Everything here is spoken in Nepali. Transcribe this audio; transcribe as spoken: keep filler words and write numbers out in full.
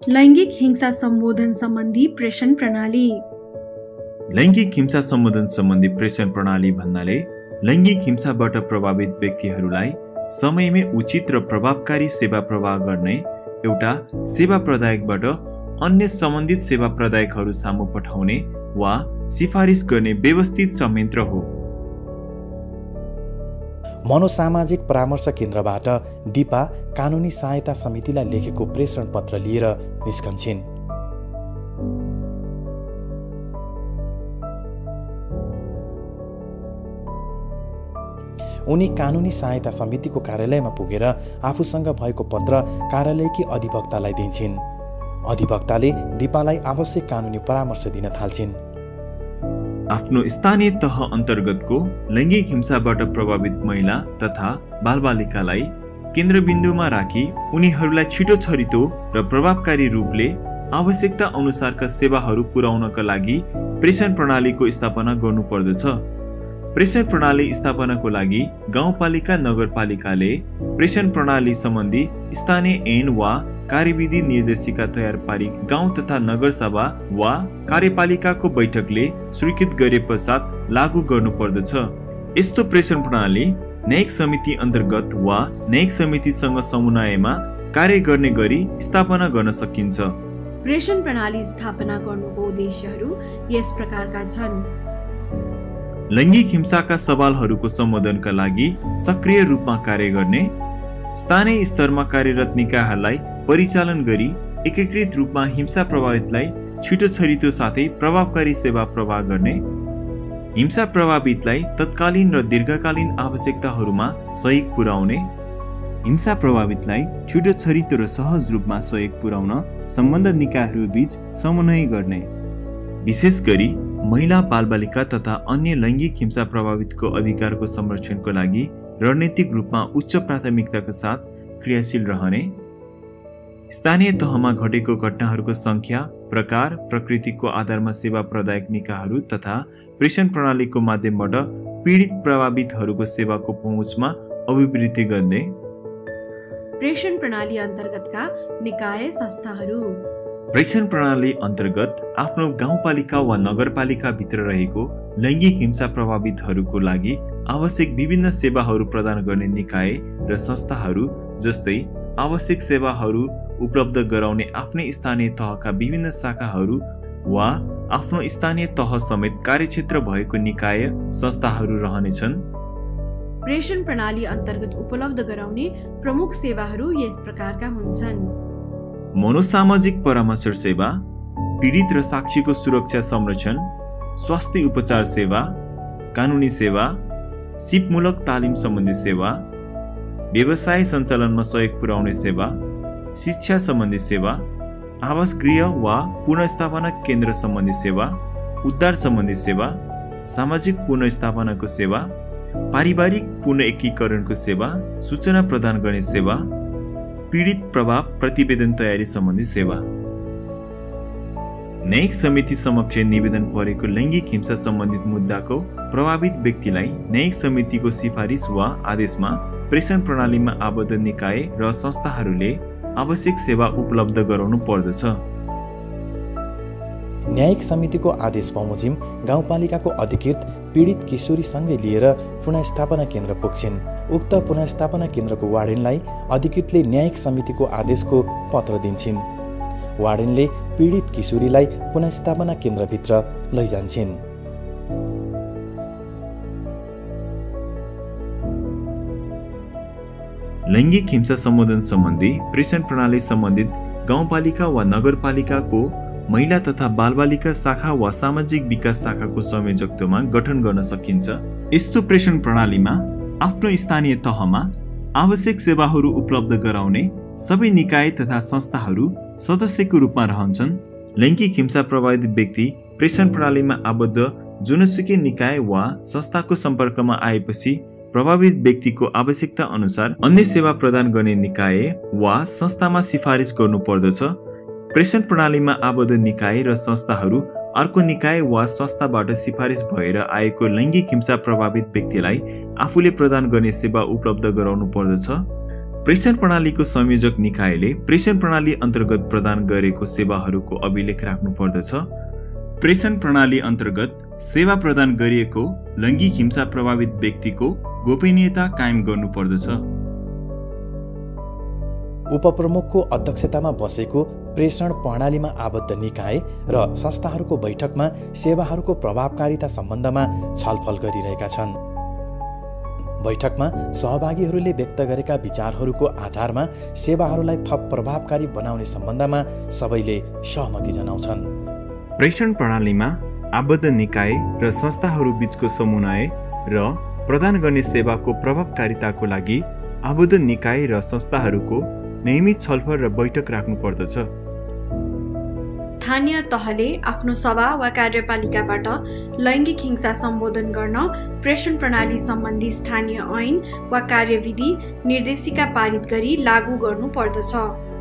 लैंगिक हिंसा सम्बोधन सम्बन्धी प्रेषण प्रणाली। लैंगिक हिंसा सम्बोधन सम्बन्धी प्रेषण प्रणाली भन्नाले लैंगिक हिंसाबाट प्रभावित व्यक्तिहरूलाई समयमै उचित र प्रभावकारी सेवा प्रवाह गर्ने एउटा सेवा प्रदायकबाट अन्य सम्बन्धित सेवा प्रदायकहरू सामु पठाउने वा सिफारिस गर्ने व्यवस्थित संयन्त्र हो। मनोसामाजिक परामर्श केन्द्रबाट दिपा कानुनी सहायता समितिलाई लेखेको प्रेषण पत्र लिएर निस्कन्छन्। उनी कानुनी सहायता समितिको कार्यालयमा पुगेर आफूसँग भएको पत्र कार्यालयकी अधिवक्तालाई दिन्छन्। अधिवक्ताले दिपालाई आवश्यक कानुनी परामर्श दिन थाल्छिन्। आफ्नो स्थानीय तह अन्तर्गतको लैंगिक हिंसाबाट प्रभावित महिला तथा बालबालिकालाई केन्द्रबिन्दुमा राखी उनीहरूलाई छिटो छरितो र प्रभावकारी रूपले आवश्यकता अनुसारका सेवाहरू पुर्याउनका लागि प्रेषण प्रणालीको स्थापना गर्नुपर्दछ। प्रेषण प्रणाली स्थापनाको लागि गाउँपालिका नगरपालिकाले प्रेषण प्रणाली सम्बन्धी स्थानीय ऐन वा कार्यविधि निर्देशिका तयार पारी गाउँ तथा नगरसभा वा कार्यपालिकाको बैठकले स्वीकृत गरे पश्चात लागू गर्नुपर्दछ। यस्तो प्रेषण प्रणाली न्यायिक समिति अन्तर्गत वा न्यायिक समितिसँग समन्वयमा कार्य गर्ने गरी स्थापना गर्न सकिन्छ। प्रेषण प्रणाली स्थापना गर्नुको उद्देश्यहरू यस प्रकारका छन्। लैंगिक हिंसाका सवालहरूको सम्बोधनका लागि सक्रिय रूपमा कार्य गर्ने, स्थानीय स्तरमा कार्यरत निकायहरूलाई परिचालन गरी एकीकृत रूपमा हिंसा प्रभावितलाई छिटो छरितो साथै प्रभावकारी सेवा प्रवाह गर्ने, हिंसा प्रभावितलाई तत्कालीन र दीर्घकालीन आवश्यकताहरूमा सहयोग पुर्याउने, हिंसा प्रभावितलाई छिटो छरितो र सहज रूपमा सहयोग पुर्याउन सम्बन्धित निकायहरू बीच समन्वय गर्ने, विशेष गरी महिला बालबालिका तथा अन्य लैंगिक हिंसा प्रभावितको अधिकारको संरक्षणको लागि रणनीतिक रूपमा उच्च प्राथमिकताका साथ क्रियाशील रहने, स्थानीय तहमा घटेको घटनाहरूको संख्या, प्रकार, प्रकृतिको आधारमा सेवा प्रदायक निकायहरू तथा प्रेषण प्रणालीको माध्यमबाट पीडित प्रभावितहरूको सेवाको पहुँचमा अभिवृद्धि गर्ने। प्रेषण प्रणाली अन्तर्गतका निकाय संस्थाहरू। प्रेषण प्रणाली अन्तर्गत आफ्नो गाउँपालिका वा नगरपालिका भित्र रहेको लैंगिक हिंसा प्रभावितहरूको लागि आवश्यक विभिन्न सेवाहरू प्रदान गर्ने निकाय र संस्थाहरू जस्तै आवश्यक सेवाहरू उपलब्ध गराउने आफ्नै स्थानीय तहका विभिन्न शाखाहरू वा आफ्नो स्थानीय तह समेत कार्यक्षेत्र भएको निकाय संस्थाहरू रहनेछन्। प्रेषण प्रणाली अन्तर्गत उपलब्ध गराउने प्रमुख सेवाहरू यस प्रकारका हुन्छन्। मनोसामाजिक परामर्श सेवा, पीडित र साक्षीको सुरक्षा संरक्षण, स्वास्थ्य उपचार सेवा, कानुनी सेवा, सिपमूलक तालिम सम्बन्धी सेवा, व्यवसाय सञ्चालनमा सहयोग पुर्याउने सेवा, शिक्षा सम्बन्धी सेवा, आवास गृह वा पुनर्स्थापना केन्द्र सम्बन्धी सेवा, उद्धार सम्बन्धी सेवा, सामाजिक पुनर्स्थापनाको सेवा, पारिवारिक पुनः एकीकरणको सेवा, सूचना प्रदान गर्ने सेवा, पीडित प्रभाव प्रतिवेदन तयारी सम्बन्धी सेवा। न्यायिक समिति समक्ष निवेदन परेको लैंगिक हिंसा सम्बन्धित मुद्दाको प्रभावित व्यक्तिलाई न्यायिक समितिको सिफारिस वा आदेशमा प्रेषण प्रणालीमा आबद्ध निकाय र संस्थाहरूले आवश्यक सेवा उपलब्ध गराउनु पर्दछ। न्यायिक समितिको आदेश बमोजिम गाउँपालिकाको अधिकृत पीडित किशोरीसँगै लिएर पुनर्स्थापना केन्द्र पुग्छिन्। उक्त पुनर्स्थापना केन्द्रको वार्डेनलाई अधिकृतले न्यायिक समितिको आदेशको पत्र दिन्छन्। वार्डेनले पीडित किशोरीलाई पुनर्स्थापना केन्द्रभित्र लैजान्छन्। लैंगिक हिंसा सम्बोधन सम्बन्धी प्रेषण प्रणाली सम्बन्धित गाउँपालिका वा नगरपालिकाको महिला तथा बालबालिका शाखा वा सामाजिक विकास शाखाको संयोजकत्वमा गठन गर्न सकिन्छ। यस्तो प्रेषण प्रणालीमा आफ्नो स्थानीय तहमा आवश्यक सेवाहरू उपलब्ध गराउने सबै निकाय तथा संस्थाहरू सदस्यको रूपमा रहन्छन्। लैंगिक हिंसा प्रभावित व्यक्ति प्रेषण प्रणालीमा आबद्ध जुनसुकै निकाय वा संस्थाको सम्पर्कमा आएपछि प्रभावित व्यक्तिको आवश्यकता अनुसार अन्य सेवा प्रदान गर्ने निकाय वा संस्थामा सिफारिस गर्नुपर्दछ। प्रेषण प्रणालीमा आबद्ध निकाय र संस्थाहरू अर्को निकाय वा संस्थाबाट सिफारिस भएर आएको लैंगिक हिंसा प्रभावित व्यक्तिलाई आफूले प्रदान गर्ने सेवा उपलब्ध गराउनु पर्दछ। प्रेषण प्रणालीको संयोजक निकायले प्रेषण प्रणाली अन्तर्गत प्रदान गरेको सेवाहरूको अभिलेख राख्नु पर्दछ। प्रेषण प्रणाली अन्तर्गत सेवा प्रदान गरिएको लैङ्गिक हिंसा प्रभावित व्यक्तिको गोपनीयता कायम गर्नु पर्दछ। उपप्रमुखको अध्यक्षतामा बसेको प्रेषण प्रणालीमा आबद्ध निकाय र संस्थाहरूको बैठकमा सेवाहरूको प्रभावकारिता सम्बन्धमा छलफल गरिरहेका छन्। बैठकमा सहभागीहरूले व्यक्त गरेका विचारहरूको आधारमा सेवाहरूलाई थप प्रभावकारी बनाउने सम्बन्धमा सबैले सहमति जनाउँछन्। प्रेषण प्रणालीमा आबद्ध निकाय र संस्थाहरू बीचको समन्वय र प्रदान गर्ने सेवाको प्रभावकारिताको लागि आबद्ध निकाय र संस्थाहरूको नियमित छलफल र बैठक राख्नु पर्दछ। स्थानीय तहले आफ्नो सभा वा कार्यपालिकाबाट लैङ्गिक हिंसा सम्बोधन गर्न प्रेषण प्रणाली सम्बन्धी स्थानीय ऐन वा कार्यविधि निर्देशिका पारित गरी लागू गर्नु पर्दछ।